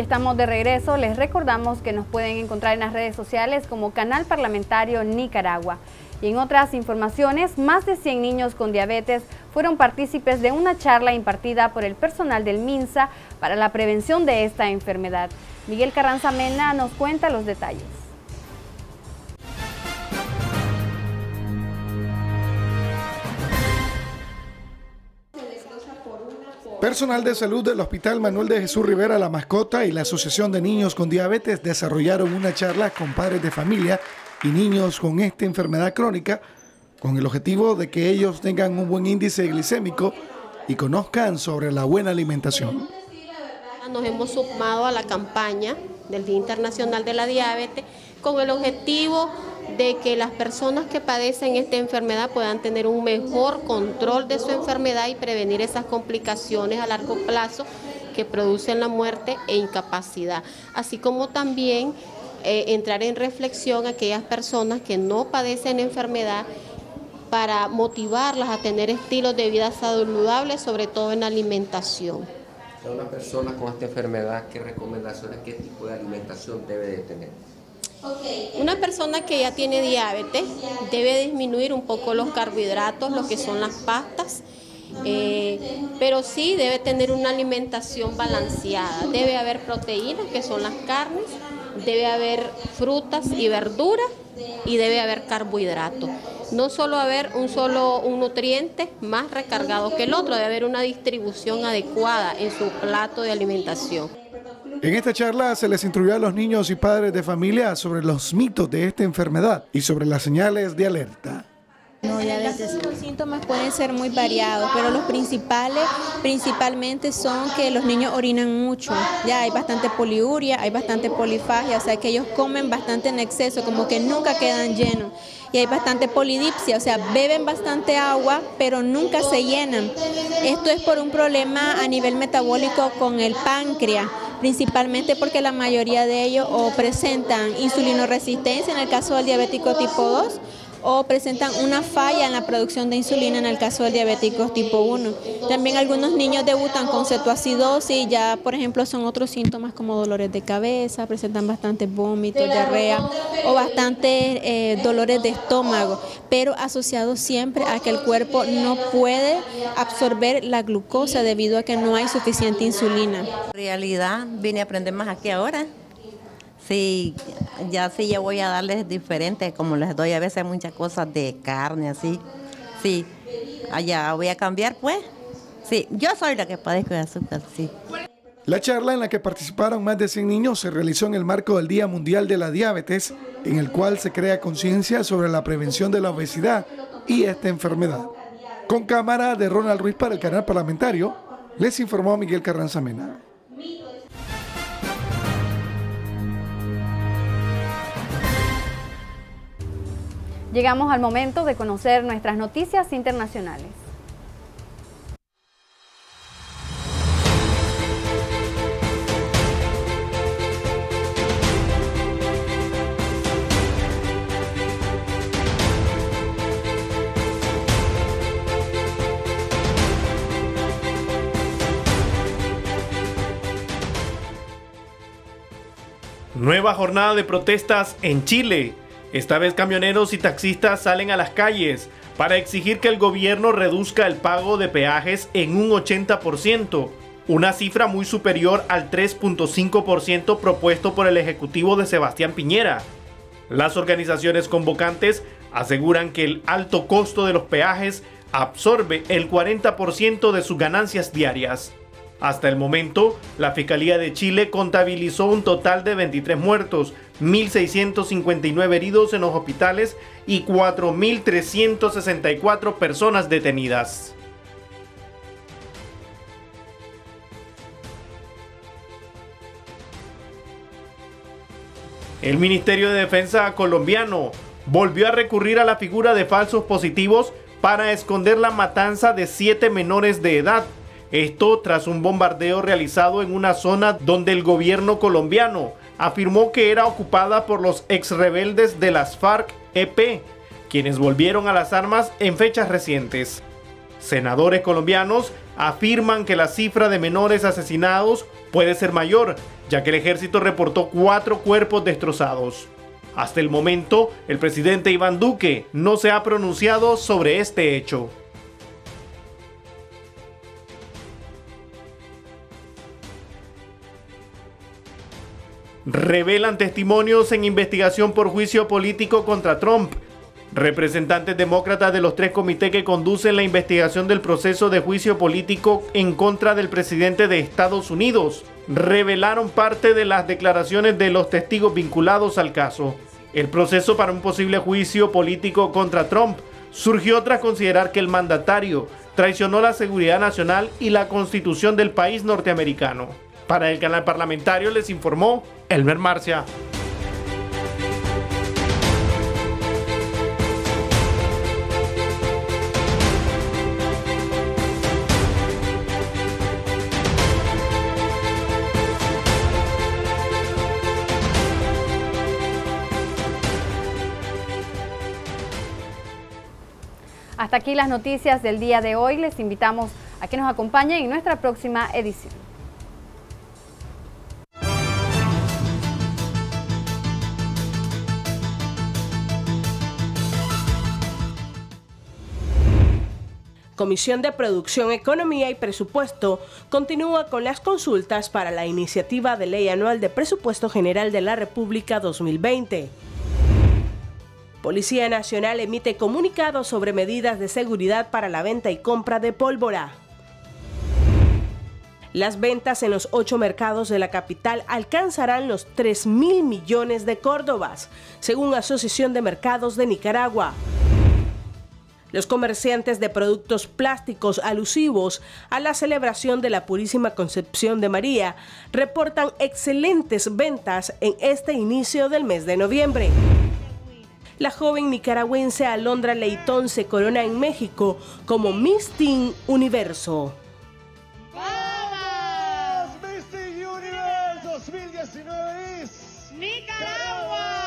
estamos de regreso. Les recordamos que nos pueden encontrar en las redes sociales como Canal Parlamentario Nicaragua. Y en otras informaciones, más de 100 niños con diabetes fueron partícipes de una charla impartida por el personal del MINSA para la prevención de esta enfermedad. Miguel Carranza Mena nos cuenta los detalles. Personal de salud del Hospital Manuel de Jesús Rivera La Mascota y la Asociación de Niños con Diabetes desarrollaron una charla con padres de familia y niños con esta enfermedad crónica con el objetivo de que ellos tengan un buen índice glicémico y conozcan sobre la buena alimentación. Nos hemos sumado a la campaña del Día Internacional de la Diabetes con el objetivo de que las personas que padecen esta enfermedad puedan tener un mejor control de su enfermedad y prevenir esas complicaciones a largo plazo que producen la muerte e incapacidad, así como también entrar en reflexión a aquellas personas que no padecen enfermedad para motivarlas a tener estilos de vida saludables, sobre todo en alimentación. A una persona con esta enfermedad, ¿qué recomendaciones, qué tipo de alimentación debe de tener? Una persona que ya tiene diabetes debe disminuir un poco los carbohidratos, lo que son las pastas, pero sí debe tener una alimentación balanceada. Debe haber proteínas, que son las carnes, debe haber frutas y verduras y debe haber carbohidratos. No solo haber un nutriente más recargado que el otro, debe haber una distribución adecuada en su plato de alimentación. En esta charla se les instruyó a los niños y padres de familia sobre los mitos de esta enfermedad y sobre las señales de alerta. Los síntomas pueden ser muy variados, pero los principalmente son que los niños orinan mucho. Ya hay bastante poliuria, hay bastante polifagia, o sea que ellos comen bastante en exceso, como que nunca quedan llenos. Y hay bastante polidipsia, o sea, beben bastante agua, pero nunca se llenan. Esto es por un problema a nivel metabólico con el páncreas, principalmente porque la mayoría de ellos o presentan insulinoresistencia en el caso del diabético tipo 2, o presentan una falla en la producción de insulina en el caso del diabético tipo 1. También algunos niños debutan con cetoacidosis y ya, por ejemplo, son otros síntomas como dolores de cabeza, presentan bastantes vómitos, diarrea o bastantes dolores de estómago, pero asociados siempre a que el cuerpo no puede absorber la glucosa debido a que no hay suficiente insulina. En realidad vine a aprender más aquí ahora. Sí, ya voy a darles diferentes, como les doy a veces muchas cosas de carne, así. Sí, allá voy a cambiar, pues. Sí, yo soy la que padezco de azúcar, sí. La charla en la que participaron más de 100 niños se realizó en el marco del Día Mundial de la Diabetes, en el cual se crea conciencia sobre la prevención de la obesidad y esta enfermedad. Con cámara de Ronald Ruiz para el Canal Parlamentario, les informó Miguel Carranza Mena. Llegamos al momento de conocer nuestras noticias internacionales. Nueva jornada de protestas en Chile. Esta vez camioneros y taxistas salen a las calles para exigir que el gobierno reduzca el pago de peajes en un 80%, una cifra muy superior al 3.5% propuesto por el ejecutivo de Sebastián Piñera. Las organizaciones convocantes aseguran que el alto costo de los peajes absorbe el 40% de sus ganancias diarias. Hasta el momento, la Fiscalía de Chile contabilizó un total de 23 muertos, 1.659 heridos en los hospitales y 4.364 personas detenidas. El Ministerio de Defensa colombiano volvió a recurrir a la figura de falsos positivos para esconder la matanza de 7 menores de edad. Esto tras un bombardeo realizado en una zona donde el gobierno colombiano afirmó que era ocupada por los exrebeldes de las FARC-EP, quienes volvieron a las armas en fechas recientes. Senadores colombianos afirman que la cifra de menores asesinados puede ser mayor, ya que el ejército reportó 4 cuerpos destrozados. Hasta el momento, el presidente Iván Duque no se ha pronunciado sobre este hecho. Revelan testimonios en investigación por juicio político contra Trump. Representantes demócratas de los 3 comités que conducen la investigación del proceso de juicio político en contra del presidente de Estados Unidos revelaron parte de las declaraciones de los testigos vinculados al caso. El proceso para un posible juicio político contra Trump surgió tras considerar que el mandatario traicionó la seguridad nacional y la constitución del país norteamericano. Para el canal parlamentario les informó Elmer Marcia. Hasta aquí las noticias del día de hoy. Les invitamos a que nos acompañen en nuestra próxima edición. Comisión de Producción, Economía y Presupuesto continúa con las consultas para la iniciativa de ley anual de Presupuesto General de la República 2020. Policía Nacional emite comunicado sobre medidas de seguridad para la venta y compra de pólvora. Las ventas en los 8 mercados de la capital alcanzarán los 3.000 millones de córdobas, según Asociación de Mercados de Nicaragua. Los comerciantes de productos plásticos alusivos a la celebración de la Purísima Concepción de María reportan excelentes ventas en este inicio del mes de noviembre. La joven nicaragüense Alondra Leitón se corona en México como Miss Teen Universo. ¡Vamos! Miss Teen Universe 2019 es Nicaragua.